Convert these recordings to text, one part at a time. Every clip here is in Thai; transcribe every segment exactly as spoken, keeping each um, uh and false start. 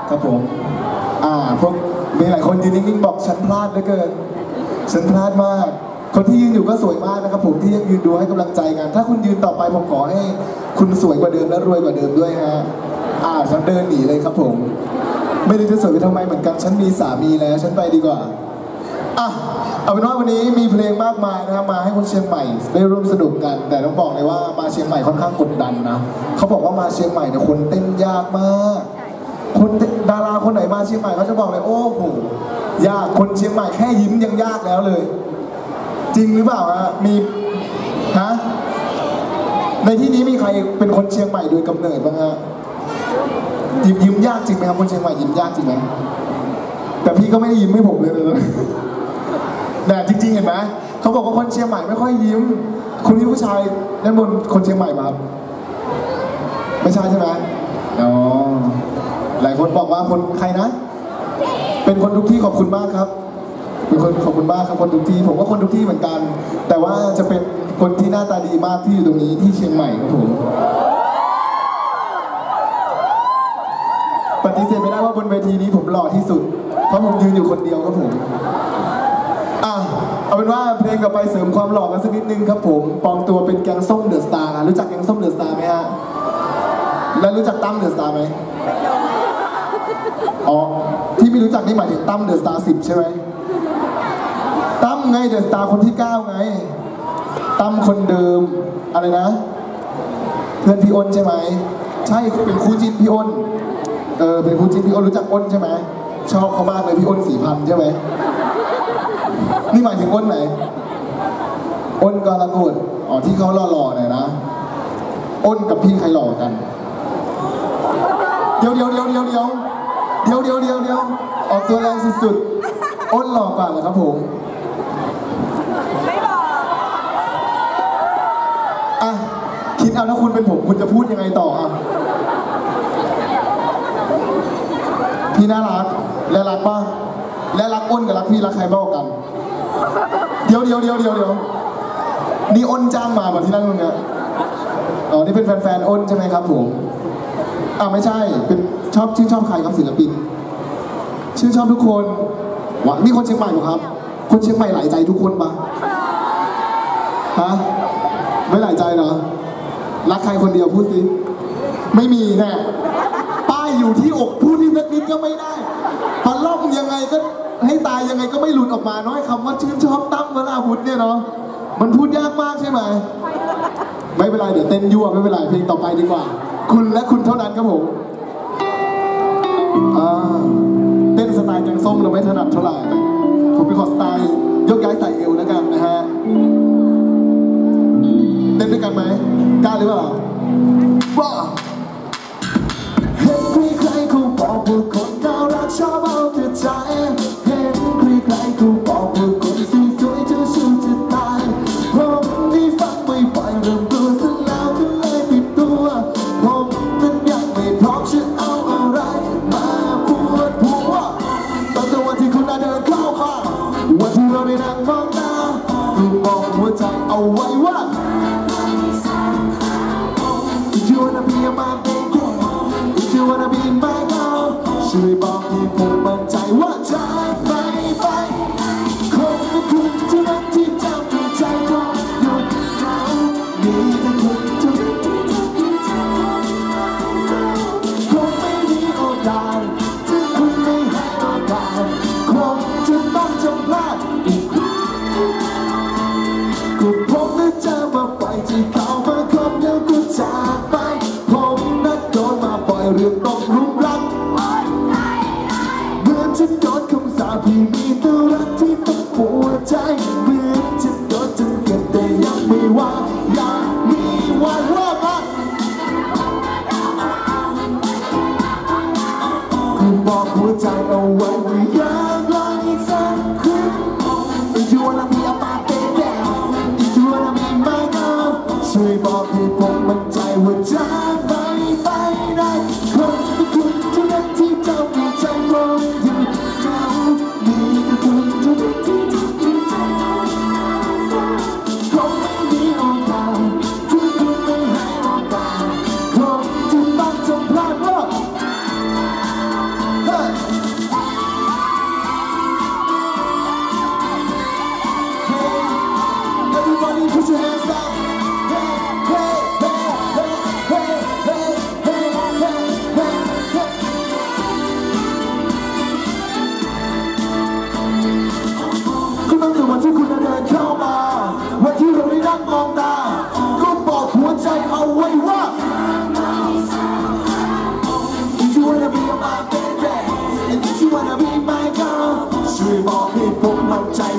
ครับผมอ่าพวกมีหลายคนยืนนิ่งๆบอกฉันพลาดเหลือเกินฉันพลาดมากคนที่ยืนอยู่ก็สวยมากนะครับผมที่ยังยืนดูให้กำลังใจกันถ้าคุณยืนต่อไปผมขอให้คุณสวยกว่าเดิมและรวยกว่าเดิมด้วยฮะอ่าฉันเดินหนีเลยครับผมไม่รู้จะสวยไปทำไมเหมือนกันฉันมีสามีแล้วฉันไปดีกว่าอ่ะเอาเป็นว่าวันนี้มีเพลงมากมายนะครับมาให้คนเชียงใหม่ได้ร่วมสนุกกันแต่ต้องบอกเลยว่ามาเชียงใหม่ค่อนข้างกดดันนะเขาบอกว่ามาเชียงใหม่เนี่ยคนเต้นยากมากคนดาราคนไหนมาเชียงใหม่เขาจะบอกเลยโอ้โหยากคนเชียงใหม่แค่ยิ้มยังยากแล้วเลยจริงหรือเปล่าฮะมีฮะในที่นี้มีใครเป็นคนเชียงใหม่โดยกำเนิดบ้างฮะยิ้มยิ้มยากจริงไหมครับคนเชียงใหม่ยิ้มยากจริงไหมแต่พี่ก็ไม่ได้ยิ้มให้ผมเลยเลยแต่จริงๆเห็นไหมเขาบอกว่าคนเชียงใหม่ไม่ค่อยยิ้มคุณนี่ผู้ชายด้านบนคนเชียงใหม่มาครับไม่ใช่ใช่ไหมอ๋อหลายคนบอกว่าคนใครนะเป็นคนทุกที่ขอบคุณมากครับเป็นคนขอบคุณมากครับคนทุกที่ผมว่าคนทุกที่เหมือนกันแต่ว่าจะเป็นคนที่หน้าตาดีมากที่อยู่ตรงนี้ที่เชียงใหม่ครับผมปฏิเสธไม่ได้ว่าบนเวทีนี้ผมหล่อที่สุดเพราะผมยืนอยู่คนเดียวครับผมอ่ะเอาเป็นว่าเพลงต่อไปเสริมความหล่อกันสักนิดนึงครับผมปลอมตัวเป็นแกงส้มเดอะสตาร์รู้จักแกงส้มเดอะสตาร์ไหมฮะแล้วรู้จักตั้มเดอะสตาร์ไหมอ๋อที่ไม่รู้จักนี่หมายถึงตั้มเดอะสตาร์สิบใช่ไหมตั้มไงเดอะสตาร์คนที่เก้าไงตั้มคนเดิมอะไรนะเพื่อนพี่อ้นใช่ไหมใช่เป็นคู่จิ้นพี่อ้นเออเป็นคู่จิ้นพี่อ้นรู้จักอ้นใช่ไหมชอบเขามากเลยพี่อ้นสี่พันใช่ไหมนี่หมายถึงอ้นไหนอ้นกรกฎอ๋อที่เขาหล่อๆหน่อยนะอ้นกับพี่ใครหล่อกันเดี๋ยวเดี๋ยวเดี๋ยวเดี๋ยวเดี๋ยวเดี๋ยวเดี๋ยวเดี๋ยวเดี๋ยวออกตัวแรงสุดๆอ้นหล่อกว่าเหรอครับผมไม่บอกอ่ะคิดเอาถ้าคุณเป็นผมคุณจะพูดยังไงต่ออ่ะพี่น่ารักและรักป่ะและรักอ้นกับรักพี่รักใครบ้างกันเดี๋ยวเดี๋ยวเดี๋ยวเดี๋ยวเดี๋ยวนี่อ้นจ้างมาแบบที่นั่งตรงเนี้ยอ๋อนี่เป็นแฟนๆอ้นใช่ไหมครับผมอ่าไม่ใช่เป็นชอบชื่นชอบใครครับศิลปินชื่นชอบทุกคนวะนี่คนเชียงใหม่เหรอครับคนเชียงใหม่หลายใจทุกคนปะฮะไม่หลายใจเหรอรักใครคนเดียวพูดสิไม่มีแน่ป้ายอยู่ที่อกพูดนิดนิดก็ไม่ได้ปลาล่องยังไงก็ให้ตายยังไงก็ไม่หลุดออกมาน้อยคำว่าชื่นชอบตั้มวราวุธเนี่ยเนาะมันพูดยากมากใช่ไหมไม่เป็นไรเดี๋ยวเต้นยั่วไม่เป็นไรเพลงต่อไปดีกว่าคุณและคุณเท่านั้นครับผมอ่าเต้นสไตล์แกงส้มเราไม่ถนัดเท่าไหร่ผมเป็นขอสไตล์ยกย้ายใส่เอวแล้วกันนะฮะเต้นด้วยกันไหมกล้าหรือเปล่าว้าเห็นใครๆเขาบอกว่าคนน่ารักชอบเอาแต่ใจเห็นใครๆเขาบอกว่าคนสวยๆจะสู้จะตายผมที่ฟังไม่ปล่อยเริ่มตัวซะแล้วก็เลยปิดตัวผมนั้นยังไม่พร้อมจะเอาอะไรมาปวดหัวตอนแต่วันที่คุณน่าเดินเข้ามาวันที่เราได้นั่งมองหน้าคือบอกหัวใจเอาไว้ว่าYou wanna be my baby If you wanna be my girl ช่วยบอกให้ผมมั่นใจว่าจะไปไปคงไม่คุณเท่านั้นที่จำหัวใจของหยุดเขามีแต่คุณเท่านั้นที่ทำให้ใจคงไม่มีโอกาสที่คุณไม่ให้โอกาสคงจะต้องจำพลาดอีกก็ผมน่าจะมาปล่อยที่เขามาคบแล้วก็จากไปผมนัดโดนมาปล่อยเรื่องต้องรุมรักเหมือนฉันโดนคำสาปที่มีแต่รักที่ต้องปวดใจเหมือนฉันโดนจนเก็บแต่ยังไม่ว่าอยากมีวันว่ากันคือบอกหัวใจเอาไว้ว่าอยากลองอีกสักครั้ง If you wanna be a my baby If you wanna be my girl ช่วยบอกให้ผมมั่นใจว่าจะไปไปได้คนคุณเท่านั้นที่ทำให้ใจผมหยุดเขามีแต่คุณเท่านั้นที่ทำให้ใจคงไม่มีโอกาสที่คุณไม่ให้โอกาสคงจะต้องจำพลาดว่า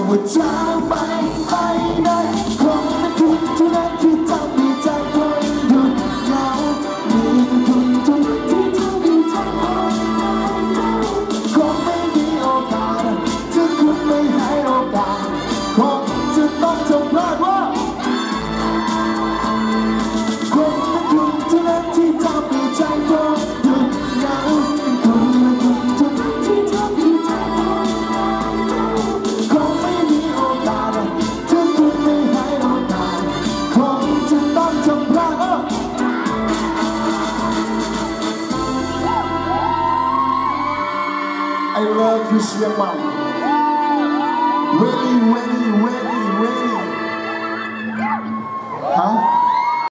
ว่าจะไปไปไหนคงเป็นคุณเท่านั้นที่ทำให้ใจคนหยุดเหงามีแต่คุณเท่านั้นที่ทำให้ใจคนหายเศร้าคงไม่มีโอกาสถ้าคุณไม่ให้โอกาสคงจะต้องทำพลาดว่าคงเป็นคุณเท่านั้นที่ทำให้ใจคนหยุดเหงาเป็นคุณและคุณเท่านั้นที่ทำให้ใจคนหายเศร้าคงไม่มีโอกาสถ้าคุณไม่ให้โอกาสคงจะต้องทำพลาด I love you เชียงใหม่ Really really really